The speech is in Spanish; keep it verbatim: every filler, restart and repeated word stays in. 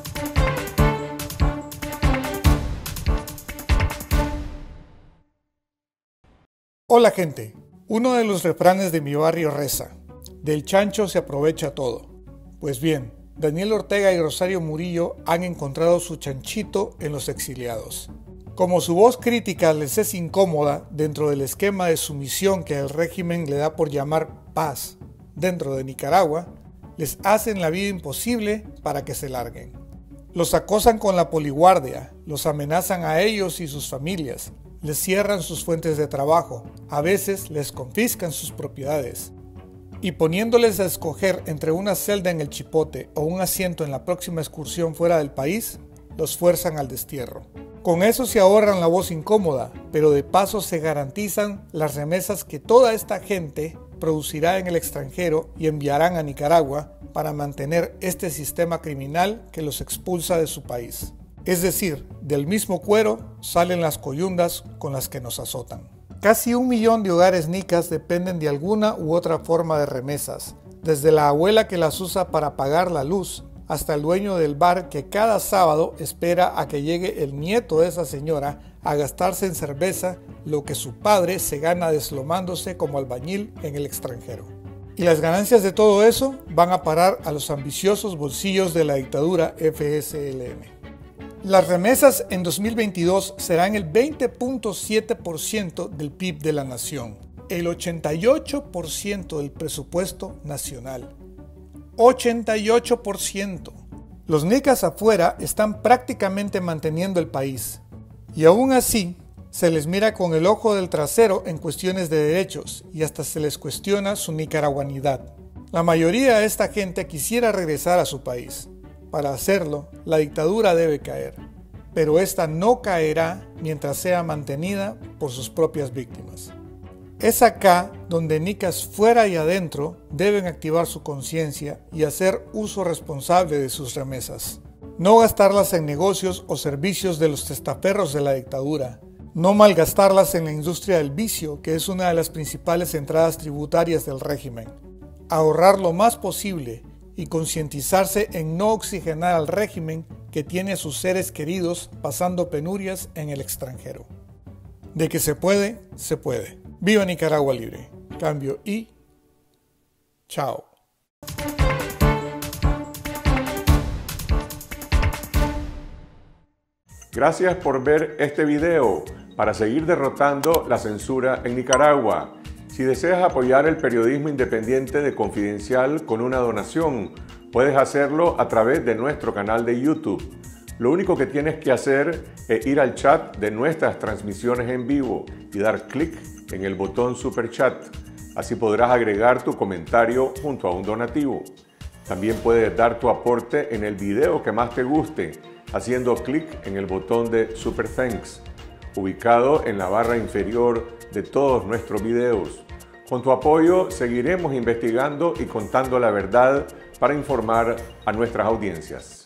Hola gente, uno de los refranes de mi barrio reza: del chancho se aprovecha todo. Pues bien, Daniel Ortega y Rosario Murillo han encontrado su chanchito en los exiliados. Como su voz crítica les es incómoda dentro del esquema de sumisión que el régimen le da por llamar paz dentro de Nicaragua, les hacen la vida imposible para que se larguen. Los acosan con la poliguardia, los amenazan a ellos y sus familias, les cierran sus fuentes de trabajo, a veces les confiscan sus propiedades. Y poniéndoles a escoger entre una celda en el Chipote o un asiento en la próxima excursión fuera del país, los fuerzan al destierro. Con eso se ahorran la voz incómoda, pero de paso se garantizan las remesas que toda esta gente producirá en el extranjero y enviarán a Nicaragua para mantener este sistema criminal que los expulsa de su país. Es decir, del mismo cuero salen las coyundas con las que nos azotan. Casi un millón de hogares nicas dependen de alguna u otra forma de remesas, desde la abuela que las usa para pagar la luz, hasta el dueño del bar que cada sábado espera a que llegue el nieto de esa señora a gastarse en cerveza lo que su padre se gana deslomándose como albañil en el extranjero. Y las ganancias de todo eso van a parar a los ambiciosos bolsillos de la dictadura F S L N. Las remesas en dos mil veintidós serán el veinte punto siete por ciento del P I B de la nación, el ochenta y ocho por ciento del presupuesto nacional. ochenta y ocho por ciento. Los nicas afuera están prácticamente manteniendo el país, y aún así se les mira con el ojo del trasero en cuestiones de derechos y hasta se les cuestiona su nicaraguanidad. La mayoría de esta gente quisiera regresar a su país. Para hacerlo, la dictadura debe caer, pero esta no caerá mientras sea mantenida por sus propias víctimas. Es acá donde nicas fuera y adentro deben activar su conciencia y hacer uso responsable de sus remesas. No gastarlas en negocios o servicios de los testaferros de la dictadura. No malgastarlas en la industria del vicio, que es una de las principales entradas tributarias del régimen. Ahorrar lo más posible y concientizarse en no oxigenar al régimen que tiene a sus seres queridos pasando penurias en el extranjero. De que se puede, se puede. ¡Viva Nicaragua libre! Cambio y chao. Gracias por ver este video para seguir derrotando la censura en Nicaragua. Si deseas apoyar el periodismo independiente de Confidencial con una donación, puedes hacerlo a través de nuestro canal de YouTube. Lo único que tienes que hacer es ir al chat de nuestras transmisiones en vivo y dar clic en el botón Super Chat. Así podrás agregar tu comentario junto a un donativo. También puedes dar tu aporte en el video que más te guste, haciendo clic en el botón de Super Thanks, ubicado en la barra inferior de todos nuestros videos. Con tu apoyo seguiremos investigando y contando la verdad para informar a nuestras audiencias.